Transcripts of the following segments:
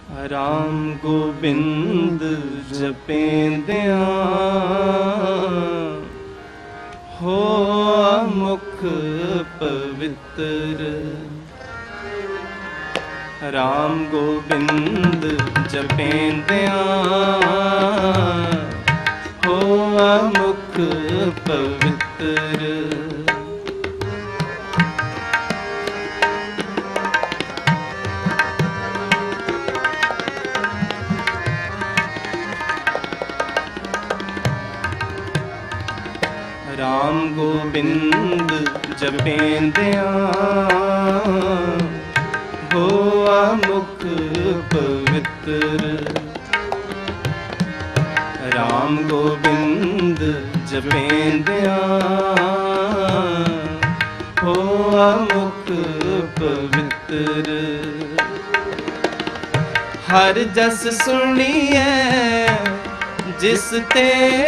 राम गोबिंद जपेंदियां हो मुख पवित्र। राम गोबिंद जपेंदियां हो मुख पवित्र। राम गोबिंद जपेंदियां होआ मुख पवित्र। राम गोबिंद जपेंदियां होआ मुख पवित्र। हर जस सुनिए जिस ते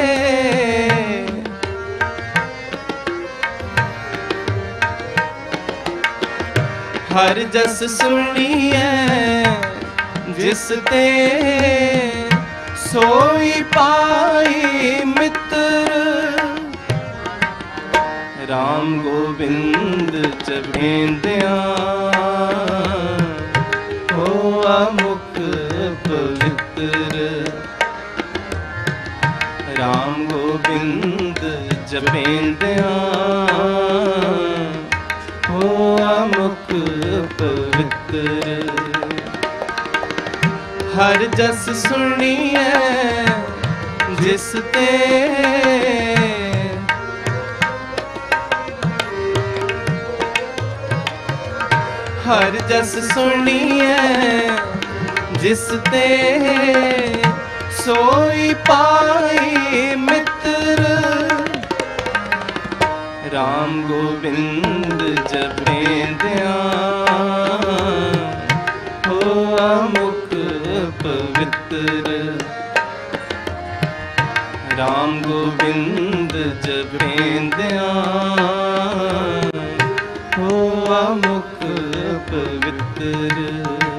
हर जस सुनिए जिस ते सोई पाई मित्र। राम गोबिंद जपेंदियां होआ मुख पवित्र। राम गोबिंद जपेंदियां होआ मुख पवित्र। हर जस सुनिए जिस ते हर जस सुनिए जिस ते सोई पाई मित्र। राम गोबिंद जपेंदियां होआ मुख पवित्र। राम गोबिंद जपेंदियां होआ मुख पवित्र।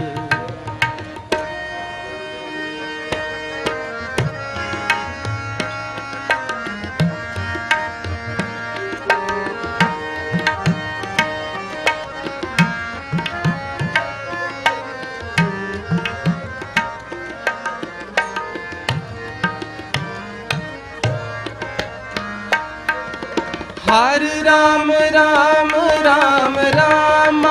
हर राम राम राम रामा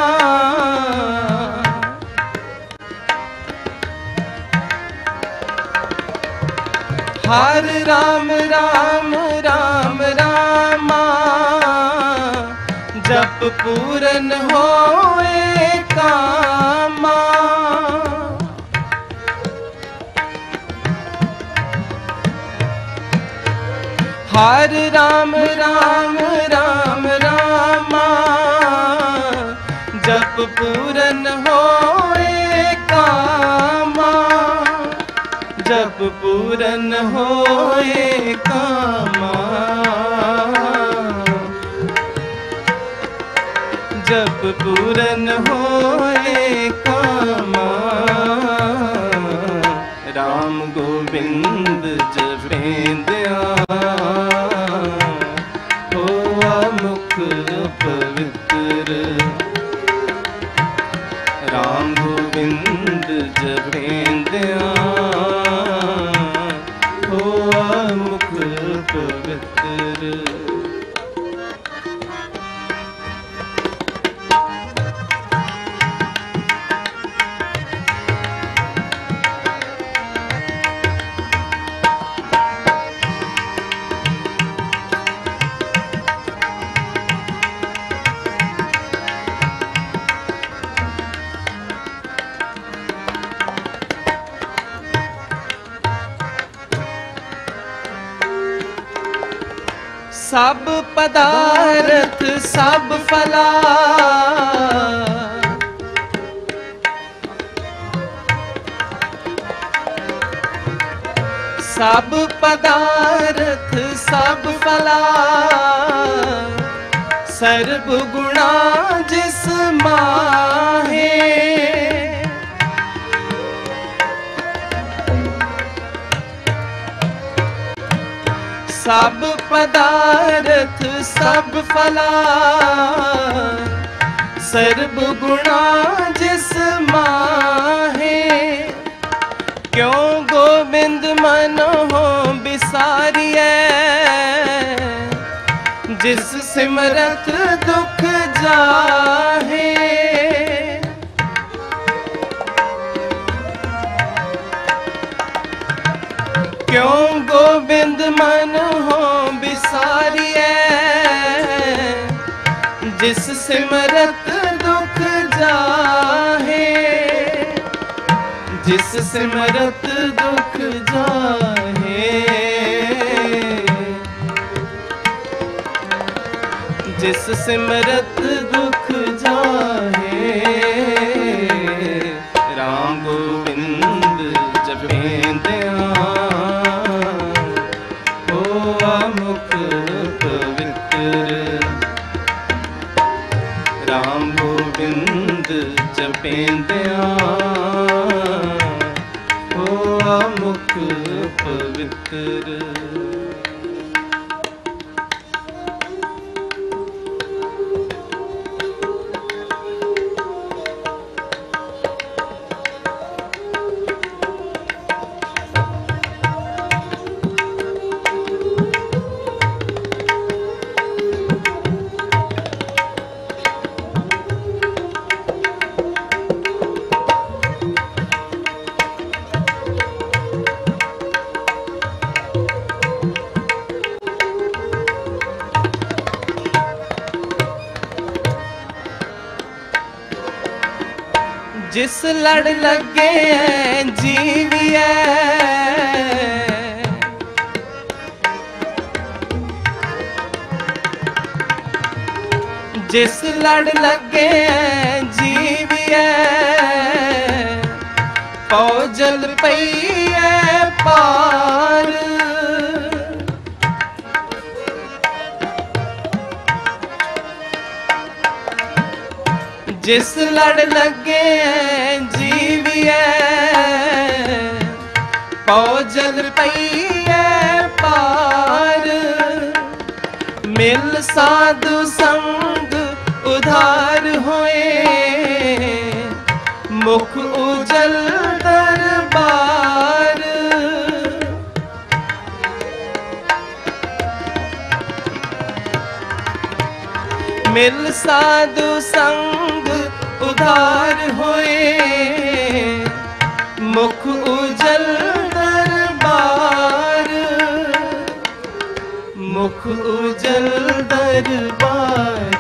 हर राम राम राम रामा जप पूरन होए कामा। हर राम राम राम रामा जप पूरन होए कामा। जप पूरन होए कामा। जप पूरन होए कामा। राम गोबिंद जपेंदियां होआ मुख पवित्र। राम गोबिंद जपेंदियां होआ मुख पवित्र। सब पदार्थ सब फला सब पदार्थ सब फला सर्ब गुणा जिस माहे सब पदार्थ सब फला, सर्ब गुणा जिस माहे। क्यों गोविंद मन हो बिसारिए, जिस सिमरत दुख जाहे। क्यों गोविंद मन हो बिसारिए, जिस सिमरत दुख जाहे। जिस सिमरत दुख जाहे, जिस सिमरत दुख जाहे। राम गोविंद जपेंद्या, होआ मुख पवित्र। राम गोविंद जपेंद्या, होआ मुख पवित्र। जिस लड़ लगे जीविए, जिस लड़ लगे जीविए। पौजल पईए पार, जिस लड़ लगे जीविए। पौजल पईए पार, मिल साधु संग उधार होए। मुख उजल दरबार, मिल साधु संग उधार होए। मुख उजल दरबार, मुख उजल दरबार।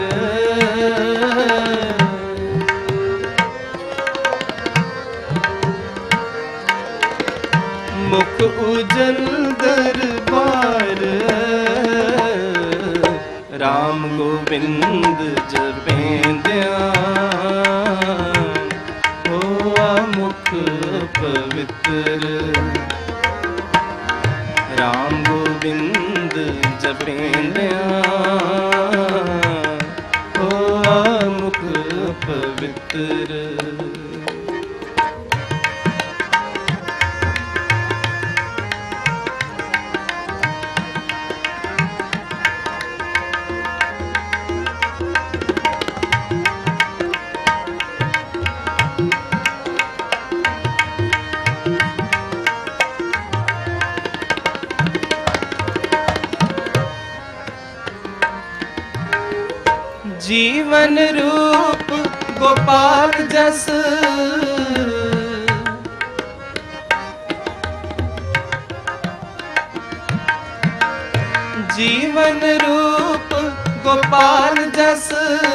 मुख उजल दरबार। राम गोविंद जपेंद्या, होआ मुख पवित्र। राम गोविंद जपेंद्या, होआ मुख पवित्र। जीवन रूप गोपाल जस, जीवन रूप गोपाल जस।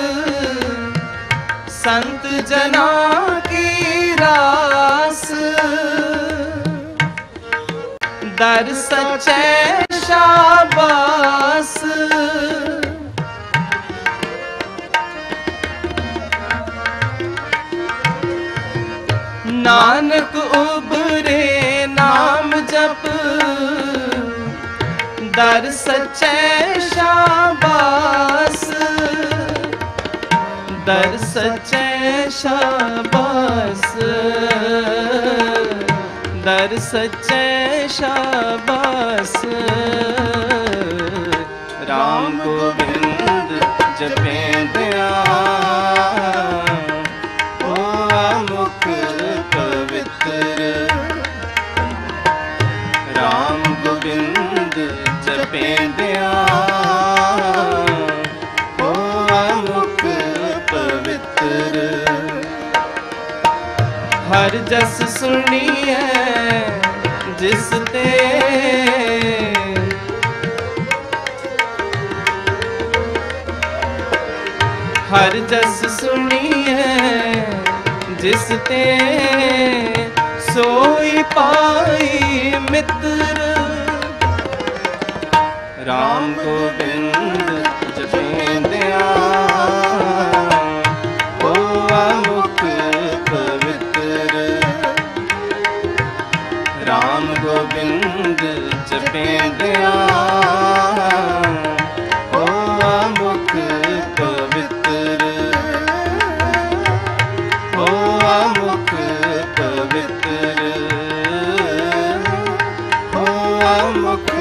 संत जना की रास, दर सच्चे शाबास। नानक उबरे नाम जप, दर सच्चे शाबास। दर सच्चे शाबास, दर सच्चे शाबास। ਜਪੇਂਦਿਆਂ ਹੋਆ ਮੁਖ ਪਵਿੱਤਰ। ਰਾਮ ਗੋਬਿੰਦ ਜਪੇਂਦਿਆਂ ਹੋਆ ਮੁਖ ਪਵਿੱਤਰ। ਹਰ ਜਸ ਸੁਣੀਐ ਜਿਸ ਤੇ हर जस सुनिए जिस ते सोई पाई मित्र। राम गोबिंद जपेंदिया होआ मुख पवित्र। राम गोबिंद जपेंदिया होआ मुख पवित्र। होआ मुख पवित्र। होआ मुख